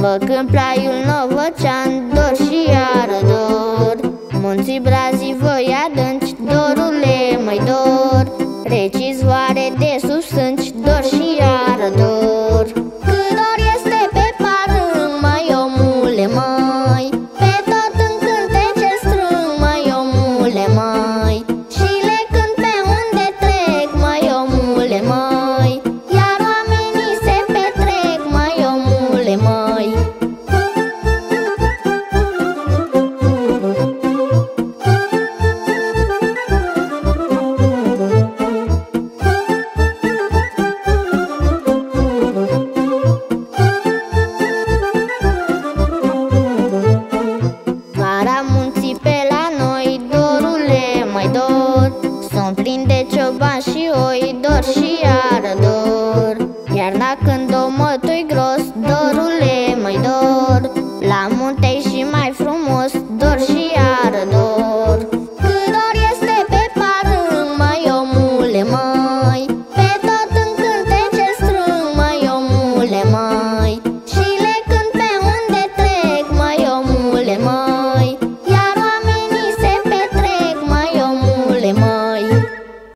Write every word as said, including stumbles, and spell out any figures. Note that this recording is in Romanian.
Vă cânt plaiul Novăcean, dor și iară dor. Munții Brazii voi adânci, dorule, măi dor. Reci zvoare de sus sânci, dor și iară dor. Cât dor este pe parâng, măi omule, măi, pe tot în cântece strâng, măi omule, măi, și le cânt pe unde trec, măi omule, măi, iar oamenii se petrec, măi omule, măi. Munții pe la noi, dorule, măi dor, sunt plini de ciobani și oi, dor și iară dor. Iarna când o